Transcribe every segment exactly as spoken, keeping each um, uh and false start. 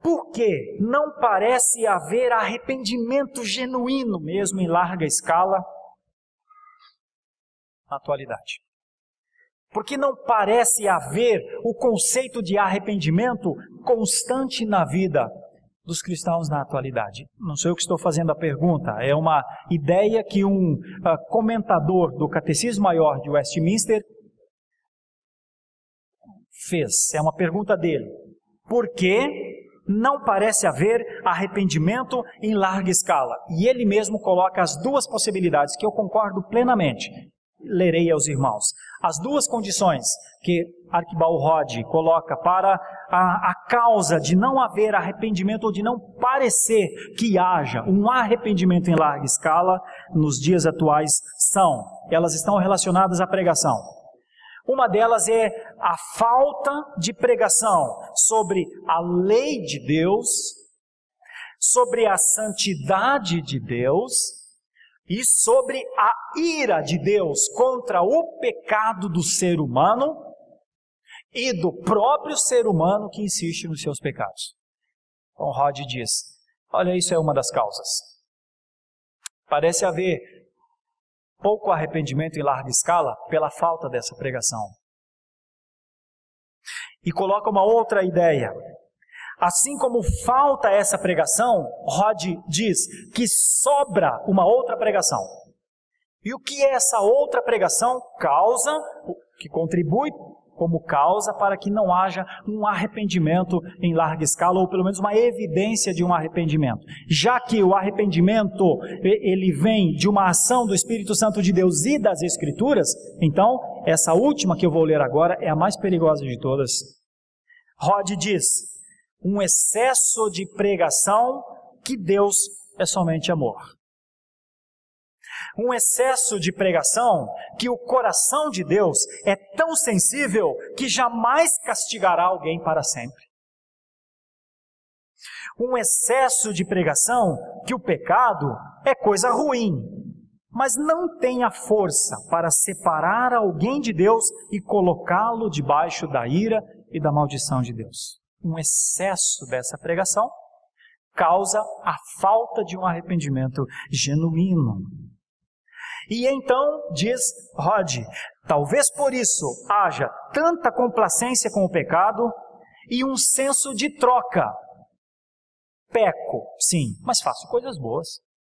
Porque não parece haver arrependimento genuíno mesmo em larga escala na atualidade. Porque não parece haver o conceito de arrependimento constante na vida dos cristãos na atualidade. Não sou eu que estou fazendo a pergunta, é uma ideia que um uh, comentador do Catecismo Maior de Westminster fez. É uma pergunta dele. Por que não parece haver arrependimento em larga escala? E ele mesmo coloca as duas possibilidades, que eu concordo plenamente. Lerei aos irmãos. As duas condições que Archibald Hodge coloca para a, a causa de não haver arrependimento ou de não parecer que haja um arrependimento em larga escala nos dias atuais são, elas estão relacionadas à pregação. Uma delas é a falta de pregação sobre a lei de Deus, sobre a santidade de Deus e sobre a ira de Deus contra o pecado do ser humano e do próprio ser humano que insiste nos seus pecados. Então Rod diz, olha, isso é uma das causas. Parece haver pouco arrependimento em larga escala pela falta dessa pregação. E coloca uma outra ideia. Assim como falta essa pregação, Rod diz que sobra uma outra pregação. E o que é essa outra pregação? Causa, que contribui como causa para que não haja um arrependimento em larga escala, ou pelo menos uma evidência de um arrependimento. Já que o arrependimento, ele vem de uma ação do Espírito Santo de Deus e das Escrituras, então, essa última que eu vou ler agora é a mais perigosa de todas. Rod diz, um excesso de pregação que Deus é somente amor. Um excesso de pregação que o coração de Deus é tão sensível que jamais castigará alguém para sempre. Um excesso de pregação que o pecado é coisa ruim, mas não tem a força para separar alguém de Deus e colocá-lo debaixo da ira e da maldição de Deus. Um excesso dessa pregação causa a falta de um arrependimento genuíno. E então, diz Rod, talvez por isso haja tanta complacência com o pecado e um senso de troca. Peco, sim, mas faço coisas boas.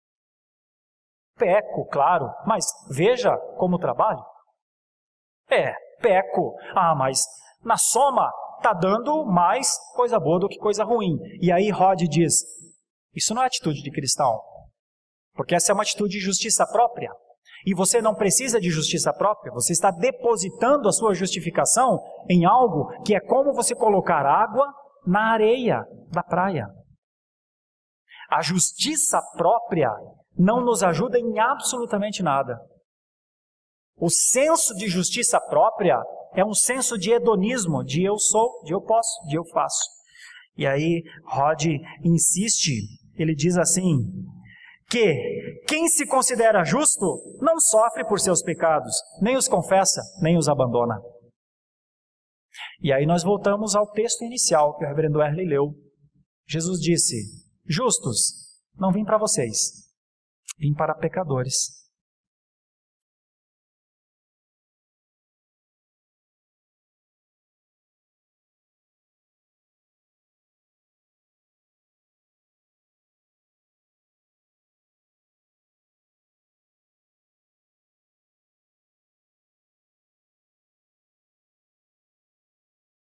Peco, claro, mas veja como trabalho. É, peco, ah, mas na soma está dando mais coisa boa do que coisa ruim. E aí Rod diz, isso não é atitude de cristão, porque essa é uma atitude de justiça própria. E você não precisa de justiça própria, você está depositando a sua justificação em algo que é como você colocar água na areia da praia. A justiça própria não nos ajuda em absolutamente nada. O senso de justiça própria é um senso de hedonismo, de eu sou, de eu posso, de eu faço. E aí Rod insiste, ele diz assim, que quem se considera justo não sofre por seus pecados, nem os confessa, nem os abandona. E aí nós voltamos ao texto inicial que o reverendo Erle leu. Jesus disse, justos, não vim para vocês, vim para pecadores.